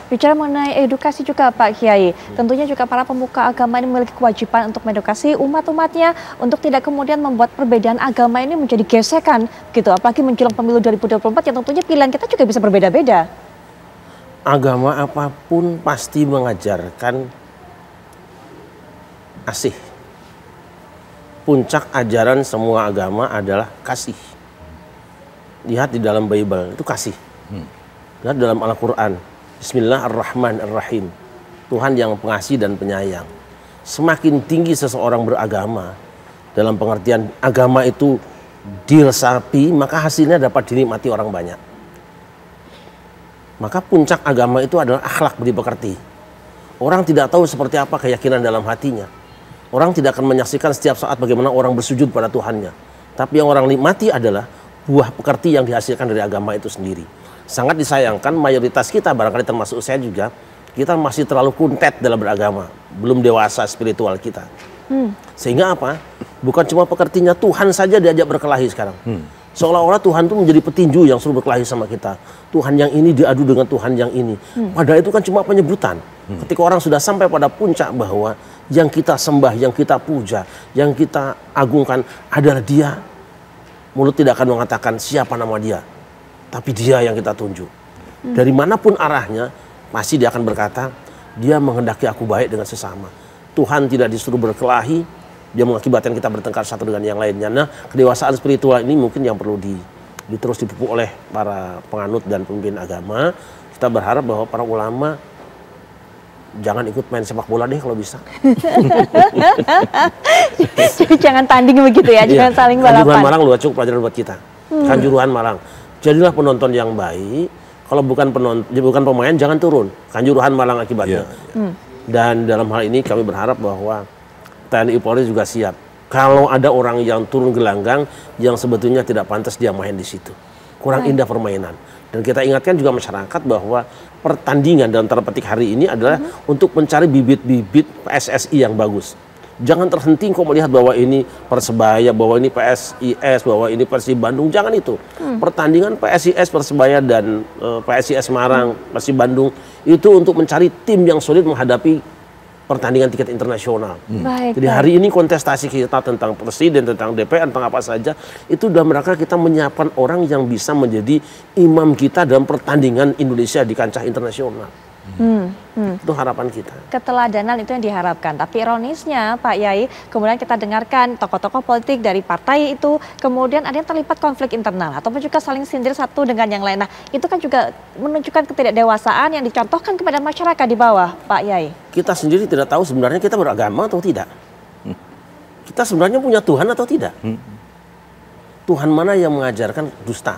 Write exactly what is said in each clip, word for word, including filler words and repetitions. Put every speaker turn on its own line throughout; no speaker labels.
Bicara mengenai edukasi juga Pak Kiai, tentunya juga para pemuka agama ini memiliki kewajiban untuk mengedukasi umat-umatnya untuk tidak kemudian membuat perbedaan agama ini menjadi gesekan gitu, apalagi menjelang pemilu dua ribu dua puluh empat yang tentunya pilihan kita juga bisa berbeda-beda.
Agama apapun pasti mengajarkan kasih. Puncak ajaran semua agama adalah kasih. Lihat di dalam Bible itu kasih. Hmm. Lihat dalam Al-Quran, Bismillahirrahmanirrahim. Tuhan yang pengasih dan penyayang. Semakin tinggi seseorang beragama, dalam pengertian agama itu diresapi, maka hasilnya dapat dinikmati orang banyak. Maka puncak agama itu adalah akhlak budi pekerti. Orang tidak tahu seperti apa keyakinan dalam hatinya. Orang tidak akan menyaksikan setiap saat bagaimana orang bersujud pada Tuhannya. Tapi yang orang nikmati adalah buah pekerti yang dihasilkan dari agama itu sendiri. Sangat disayangkan mayoritas kita, barangkali termasuk saya juga, kita masih terlalu kuntet dalam beragama. Belum dewasa spiritual kita. Hmm. Sehingga apa? Bukan cuma pekertinya, Tuhan saja diajak berkelahi sekarang. Hmm. Seolah-olah Tuhan itu menjadi petinju yang suruh berkelahi sama kita. Tuhan yang ini diadu dengan Tuhan yang ini. Hmm. Padahal itu kan cuma penyebutan. Hmm. Ketika orang sudah sampai pada puncak bahwa yang kita sembah, yang kita puja, yang kita agungkan adalah Dia, mulut tidak akan mengatakan siapa nama Dia, tapi Dia yang kita tunjuk. Hmm. Dari manapun arahnya, pasti Dia akan berkata, Dia menghendaki aku baik dengan sesama. Tuhan tidak disuruh berkelahi, Dia mengakibatkan kita bertengkar satu dengan yang lainnya. Nah, kedewasaan spiritual ini mungkin yang perlu di, diterus dipupuk oleh para penganut dan pemimpin agama. Kita berharap bahwa para ulama jangan ikut main sepak bola deh kalau bisa.
Jadi jangan tanding begitu ya, jangan iya. saling balapan.
Kanjuruhan Malang luar cukup pelajaran buat kita. Hmm. Kanjuruhan Malang, jadilah penonton yang baik. Kalau bukan penonton, bukan pemain jangan turun. Kanjuruhan Malang akibatnya. Yeah. Hmm. Dan dalam hal ini kami berharap bahwa T N I Polri juga siap. Kalau ada orang yang turun gelanggang yang sebetulnya tidak pantas dia main di situ, kurang Baik. indah permainan. Dan kita ingatkan juga masyarakat bahwa pertandingan dalam tanda petik hari ini adalah uh-huh. untuk mencari bibit-bibit P S S I yang bagus. Jangan terhenti kok melihat bahwa ini Persebaya, bahwa ini P S I S, bahwa ini Persib Bandung. Jangan itu. Hmm. Pertandingan P S I S Persebaya dan uh, P S I S Semarang, hmm. Persib Bandung itu untuk mencari tim yang solid menghadapi pertandingan tingkat internasional. Hmm. Baik, Jadi hari ini kontestasi kita tentang presiden, tentang D P R, tentang apa saja, itu dalam rangka kita menyiapkan orang yang bisa menjadi imam kita dalam pertandingan Indonesia di kancah internasional. Hmm. Hmm. Itu harapan kita.
Keteladanan itu yang diharapkan. Tapi ironisnya Pak Yai, kemudian kita dengarkan tokoh-tokoh politik dari partai itu kemudian ada yang terlibat konflik internal ataupun juga saling sindir satu dengan yang lain. Nah, itu kan juga menunjukkan ketidakdewasaan yang dicontohkan kepada masyarakat di bawah, Pak Yai.
Kita sendiri tidak tahu sebenarnya kita beragama atau tidak. Hmm. Kita sebenarnya punya Tuhan atau tidak. Hmm. Tuhan mana yang mengajarkan dusta?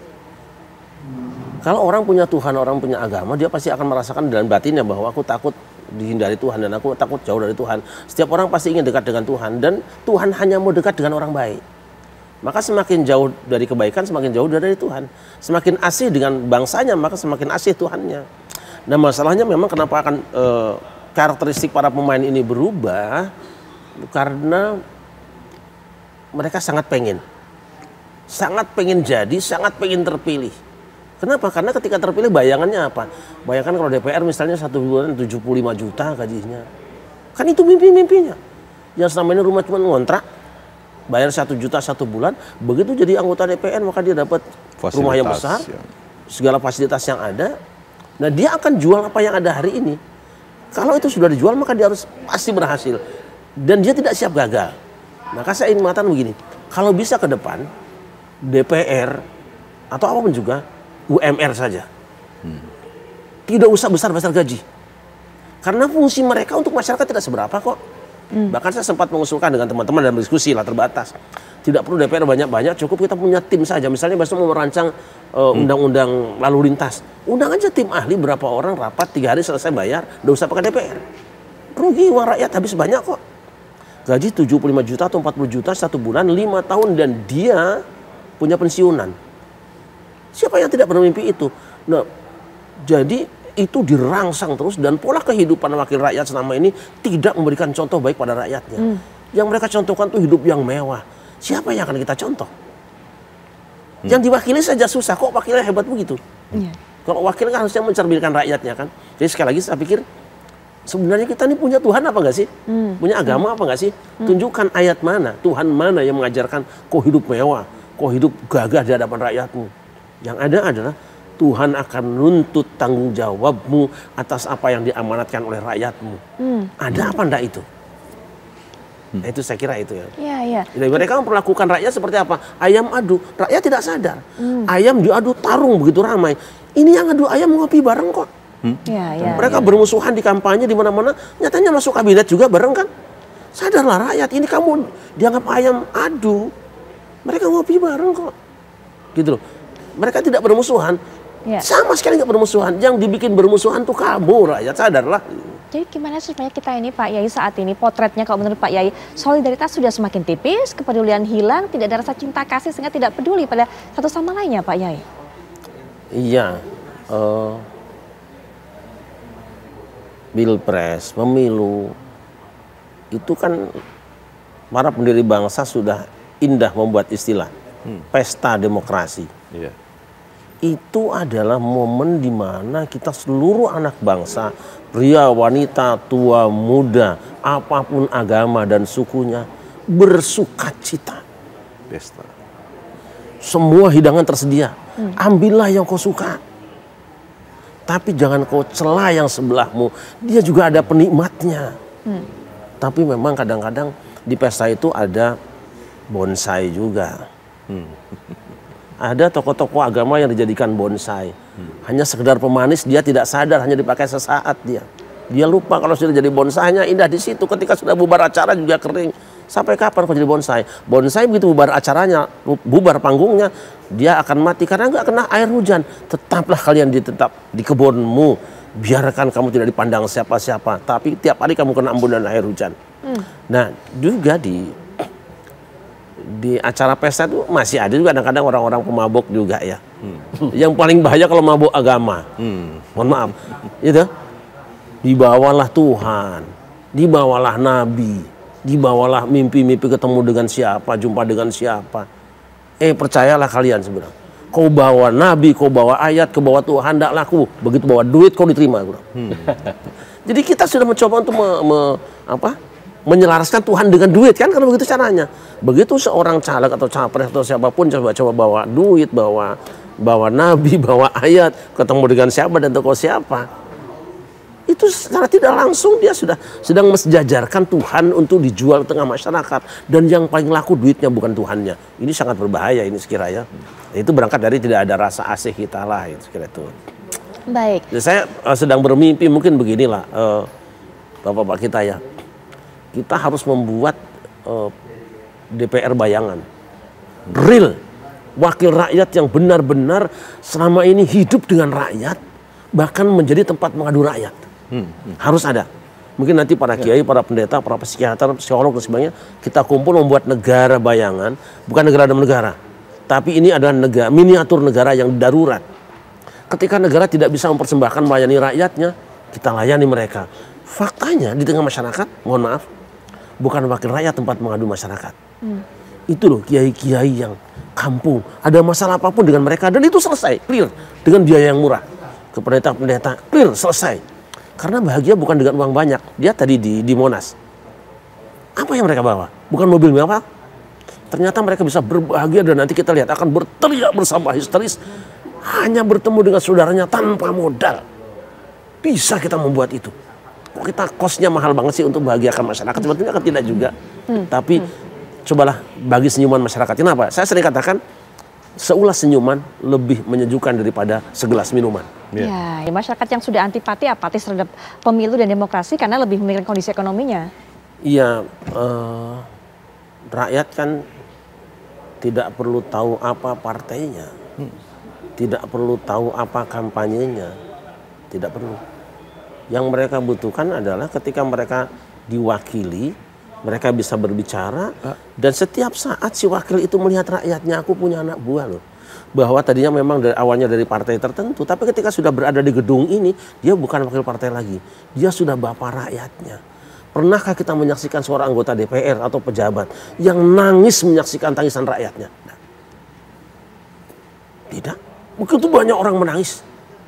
Kalau orang punya Tuhan, orang punya agama, dia pasti akan merasakan dalam batinnya bahwa aku takut dihindari Tuhan dan aku takut jauh dari Tuhan. Setiap orang pasti ingin dekat dengan Tuhan dan Tuhan hanya mau dekat dengan orang baik. Maka semakin jauh dari kebaikan, semakin jauh dari Tuhan. Semakin asih dengan bangsanya, maka semakin asih Tuhannya. Nah, masalahnya memang kenapa akan e, karakteristik para pemain ini berubah, karena mereka sangat pengen. Sangat pengen jadi, sangat pengen terpilih. Kenapa? Karena ketika terpilih bayangannya apa? Bayangkan kalau D P R misalnya satu bulan tujuh puluh lima juta gajinya. Kan itu mimpi-mimpinya. Yang selama ini rumah cuma ngontrak, bayar satu juta satu bulan, begitu jadi anggota D P R maka dia dapat fasilitas, rumah yang besar, ya. Segala fasilitas yang ada. Nah, dia akan jual apa yang ada hari ini. Kalau itu sudah dijual maka dia harus pasti berhasil. Dan dia tidak siap gagal. Maka saya ingin mengatakan begini, kalau bisa ke depan D P R atau apapun juga U M R saja. Hmm. Tidak usah besar-besar gaji. Karena fungsi mereka untuk masyarakat tidak seberapa kok. Hmm. Bahkan saya sempat mengusulkan dengan teman-teman dalam diskusi lah terbatas. Tidak perlu D P R banyak-banyak, cukup kita punya tim saja. Misalnya besok mau merancang uh, hmm. undang-undang lalu lintas. Undang aja tim ahli berapa orang rapat, tiga hari selesai bayar, tidak usah pakai D P R. Rugi uang rakyat habis banyak kok. Gaji tujuh puluh lima juta atau empat puluh juta satu bulan, lima tahun dan dia punya pensiunan. Siapa yang tidak bermimpi itu? Nah, jadi itu dirangsang terus dan pola kehidupan wakil rakyat selama ini tidak memberikan contoh baik pada rakyatnya. Hmm. Yang mereka contohkan tuh hidup yang mewah. Siapa yang akan kita contoh? Hmm. Yang diwakili saja susah, kok wakilnya hebat begitu? Hmm. Kalau wakil kan harusnya mencerminkan rakyatnya kan. Jadi sekali lagi saya pikir sebenarnya kita ini punya Tuhan apa enggak sih? Hmm. Punya agama hmm. apa enggak sih? Hmm. Tunjukkan ayat mana, Tuhan mana yang mengajarkan kau hidup mewah, kau hidup gagah di hadapan rakyatmu. Yang ada adalah Tuhan akan nuntut tanggung jawabmu atas apa yang diamanatkan oleh rakyatmu. Hmm. Ada apa enggak itu? Hmm. Nah, itu saya kira itu ya.
Iya, iya.
Jadi mereka memperlakukan rakyat seperti apa? Ayam adu, rakyat tidak sadar. Hmm. Ayam diadu tarung begitu ramai. Ini yang adu ayam ngopi bareng kok. Hmm?
Ya, ya,
mereka
ya.
bermusuhan di kampanye di mana-mana, nyatanya masuk kabinet juga bareng kan? Sadarlah rakyat, ini kamu dianggap ayam adu. Mereka ngopi bareng kok. Gitu loh. Mereka tidak bermusuhan. Ya. Sama sekali nggak bermusuhan. Yang dibikin bermusuhan tuh kamu rakyat, sadarlah.
Jadi gimana sih sebenarnya kita ini Pak Yai saat ini potretnya kalau menurut Pak Yai solidaritas sudah semakin tipis, kepedulian hilang, tidak ada rasa cinta kasih sehingga tidak peduli pada satu sama lainnya Pak Yai.
Iya, uh, Pilpres, pemilu itu kan para pendiri bangsa sudah indah membuat istilah hmm. pesta demokrasi. Iya. Itu adalah momen di mana kita seluruh anak bangsa, pria, wanita, tua, muda, apapun agama dan sukunya, bersukacita. Pesta. Semua hidangan tersedia. Hmm. Ambillah yang kau suka. Tapi jangan kau celah yang sebelahmu. Dia juga ada penikmatnya. Hmm. Tapi memang kadang-kadang di pesta itu ada bonsai juga. Hmm. Ada tokoh-tokoh agama yang dijadikan bonsai. Hmm. Hanya sekedar pemanis, dia tidak sadar, hanya dipakai sesaat dia. Dia lupa kalau sudah jadi bonsainya indah di situ. Ketika sudah bubar acara juga kering. Sampai kapan kau jadi bonsai? Bonsai begitu bubar acaranya, bubar panggungnya, dia akan mati karena nggak kena air hujan. Tetaplah kalian di tetap di kebunmu. Biarkan kamu tidak dipandang siapa-siapa. Tapi tiap hari kamu kena embun dan air hujan. Hmm. Nah, juga di di acara pesta itu masih ada juga kadang-kadang orang-orang pemabuk juga ya. Hmm. Yang paling bahaya kalau mabuk agama. Hmm. Mohon maaf. Itu dibawalah Tuhan, dibawalah Nabi, dibawalah mimpi-mimpi ketemu dengan siapa, jumpa dengan siapa. Eh percayalah kalian sebenarnya. Kau bawa Nabi, kau bawa ayat, kau bawa Tuhan, tidak laku. Begitu bawa duit kau diterima. Hmm. Jadi kita sudah mencoba untuk me, me, apa? menyelaraskan Tuhan dengan duit kan, karena begitu caranya. Begitu seorang caleg atau capres atau siapapun coba-coba bawa duit, bawa bawa nabi, bawa ayat, ketemu dengan siapa dan tokoh siapa, itu secara tidak langsung dia sudah sedang mensejajarkan Tuhan untuk dijual tengah masyarakat, dan yang paling laku duitnya bukan Tuhannya. Ini sangat berbahaya ini sekiranya. Itu berangkat dari tidak ada rasa asih kita lah, itu sekiranya itu.
Baik.
Jadi saya uh, sedang bermimpi mungkin beginilah uh, bapak-bapak kita ya. Kita harus membuat uh, D P R bayangan, real, wakil rakyat yang benar-benar selama ini hidup dengan rakyat, bahkan menjadi tempat mengadu rakyat. Hmm. Hmm. Harus ada. Mungkin nanti para kiai, para pendeta, para psikiater, psikolog dan sebagainya, kita kumpul membuat negara bayangan, bukan negara dalam negara, tapi ini adalah negara, miniatur negara yang darurat. Ketika negara tidak bisa mempersembahkan melayani rakyatnya, kita layani mereka. Faktanya di tengah masyarakat, mohon maaf, bukan wakil rakyat tempat mengadu masyarakat. Hmm. Itu loh kiai-kiai yang kampung. Ada masalah apapun dengan mereka dan itu selesai, clear. Dengan biaya yang murah. Ke pendeta-pendeta, clear, selesai. Karena bahagia bukan dengan uang banyak. Dia tadi di, di Monas. Apa yang mereka bawa? Bukan mobil mewah. Ternyata mereka bisa berbahagia dan nanti kita lihat akan berteriak bersama histeris. Hanya bertemu dengan saudaranya tanpa modal. Bisa kita membuat itu. Kok kita kosnya mahal banget sih untuk bahagiakan masyarakat? Sebetulnya kan tidak juga. Hmm. Tapi hmm. cobalah bagi senyuman masyarakat. Kenapa? Saya sering katakan seulas senyuman lebih menyejukkan daripada segelas minuman.
Ya, ya, masyarakat yang sudah antipati, apatis terhadap pemilu dan demokrasi karena lebih memikirkan kondisi ekonominya.
Iya, eh, rakyat kan tidak perlu tahu apa partainya, hmm. tidak perlu tahu apa kampanyenya, tidak perlu. Yang mereka butuhkan adalah ketika mereka diwakili, mereka bisa berbicara, dan setiap saat si wakil itu melihat rakyatnya, aku punya anak buah loh. Bahwa tadinya memang dari awalnya dari partai tertentu, tapi ketika sudah berada di gedung ini, dia bukan wakil partai lagi. Dia sudah bapak rakyatnya. Pernahkah kita menyaksikan seorang anggota D P R atau pejabat yang nangis menyaksikan tangisan rakyatnya? Nah, tidak. Begitu banyak orang menangis.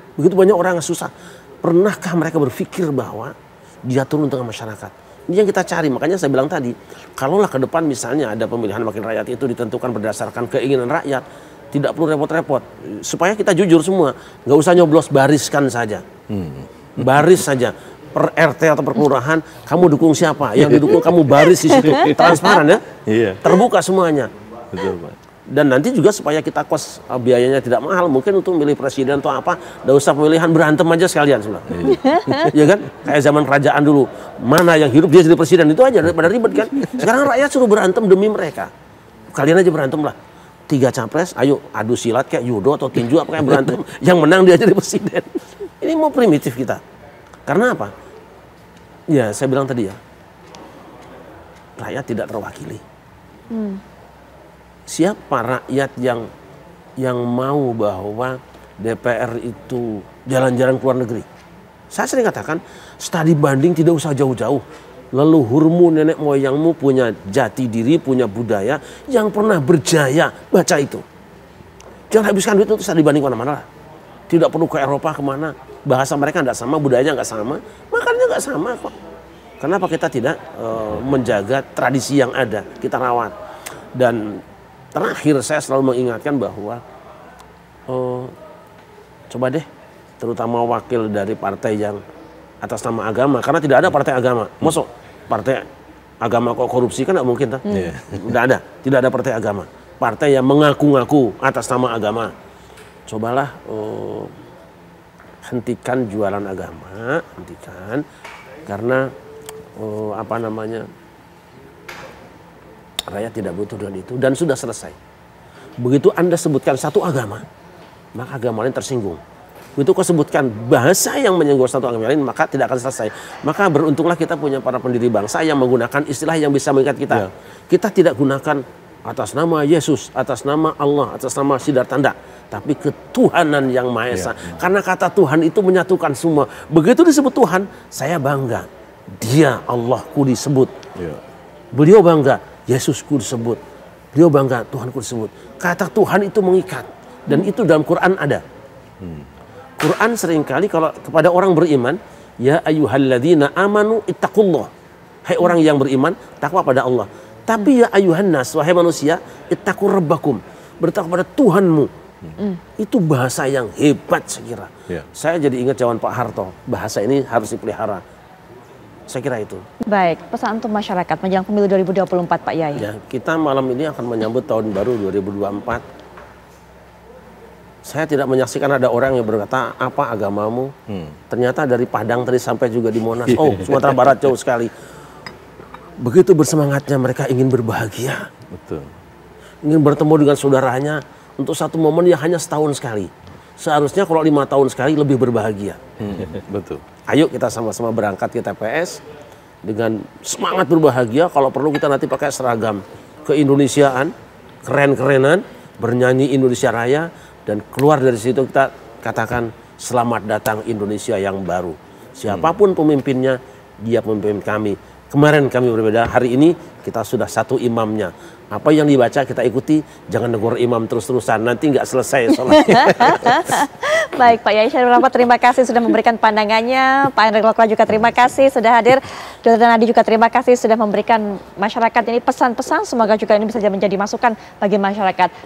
Begitu banyak orang yang susah. Pernahkah mereka berpikir bahwa dia turun tengah masyarakat? Ini yang kita cari. Makanya saya bilang tadi, kalaulah ke depan misalnya ada pemilihan wakil rakyat itu ditentukan berdasarkan keinginan rakyat, tidak perlu repot-repot. Supaya kita jujur semua, nggak usah nyoblos, bariskan saja. Hmm. Baris saja. Per R T atau per kelurahan, kamu dukung siapa? Yang didukung kamu baris di situ. Transparan ya?
Iya.
Terbuka semuanya.
Betul, Pak.
Dan nanti juga supaya kita kos biayanya tidak mahal, mungkin untuk milih presiden atau apa, nggak usah pemilihan, berantem aja sekalian sebenarnya. Ya kan? Kayak zaman kerajaan dulu, mana yang hidup dia jadi presiden, itu aja daripada ribet kan. Sekarang rakyat suruh berantem demi mereka. Kalian aja berantem lah. Tiga capres, ayo adu silat kayak judo atau tinju apa kayak berantem. Yang menang dia jadi presiden. Ini mau primitif kita. Karena apa? Ya saya bilang tadi ya, rakyat tidak terwakili. Hmm. Siapa rakyat yang yang mau bahwa D P R itu jalan-jalan ke luar negeri? Saya sering katakan, studi banding tidak usah jauh-jauh. Leluhurmu, nenek moyangmu punya jati diri, punya budaya yang pernah berjaya, baca itu. Jangan habiskan duit untuk studi banding mana-mana lah. Tidak perlu ke Eropa kemana, bahasa mereka nggak sama, budayanya nggak sama, makannya nggak sama kok. Kenapa kita tidak uh, menjaga tradisi yang ada, kita rawat. Dan terakhir saya selalu mengingatkan bahwa uh, coba deh, terutama wakil dari partai yang atas nama agama, karena tidak ada partai agama. Masuk partai agama kok korupsi, kan nggak mungkin tak? Hmm. Tidak ada, tidak ada partai agama. Partai yang mengaku-ngaku atas nama agama. Cobalah uh, hentikan jualan agama, hentikan, karena uh, apa namanya, rakyat tidak butuh dengan itu dan sudah selesai. Begitu Anda sebutkan satu agama, maka agama lain tersinggung. Begitu kau sebutkan bahasa yang menyinggung satu agama lain, maka tidak akan selesai. Maka beruntunglah kita punya para pendiri bangsa yang menggunakan istilah yang bisa mengikat kita. Ya. Kita tidak gunakan atas nama Yesus, atas nama Allah, atas nama Siddhartha, tapi ketuhanan yang Maha Esa. Ya. Karena kata Tuhan itu menyatukan semua. Begitu disebut Tuhan, saya bangga. Dia Allahku disebut. Ya. Beliau bangga, Yesusku disebut. Beliau bangga, Tuhanku disebut. Kata Tuhan itu mengikat. Dan hmm. itu dalam Quran ada. Hmm. Quran seringkali kalau kepada orang beriman, ya ayyuhalladzina amanu ittaqullah. Hai orang yang beriman, takwa pada Allah. Tapi ya ayuhan nas, wahai manusia, ittaqu rabbakum. Bertakwa pada Tuhanmu. Hmm. Itu bahasa yang hebat saya kira. Ya. Saya jadi ingat zaman Pak Harto. Bahasa ini harus dipelihara. Saya kira itu.
Baik, pesan untuk masyarakat menjelang pemilu dua ribu dua puluh empat Pak Yai.
Ya, kita malam ini akan menyambut tahun baru dua ribu dua puluh empat. Saya tidak menyaksikan ada orang yang berkata, apa agamamu? Hmm. Ternyata dari Padang tadi sampai juga di Monas. Oh, Sumatera Barat jauh sekali. Begitu bersemangatnya mereka ingin berbahagia. Betul. Ingin bertemu dengan saudaranya untuk satu momen yang hanya setahun sekali. Seharusnya kalau lima tahun sekali lebih berbahagia. Hmm. Betul. Ayo kita sama-sama berangkat ke T P S dengan semangat berbahagia. Kalau perlu kita nanti pakai seragam keindonesiaan, keren-kerenan, bernyanyi Indonesia Raya, dan keluar dari situ kita katakan selamat datang Indonesia yang baru. Siapapun pemimpinnya, dia pemimpin kami. Kemarin kami berbeda, hari ini kita sudah satu imamnya. Apa yang dibaca kita ikuti, jangan negur imam terus-terusan, nanti nggak selesai sholatnya.
Baik, Pak Yai Syariful Rahmat, terima kasih sudah memberikan pandangannya. Pak Hendrik Lokla juga terima kasih sudah hadir. Dokter Nadi juga terima kasih sudah memberikan masyarakat ini pesan-pesan. Semoga juga ini bisa menjadi masukan bagi masyarakat.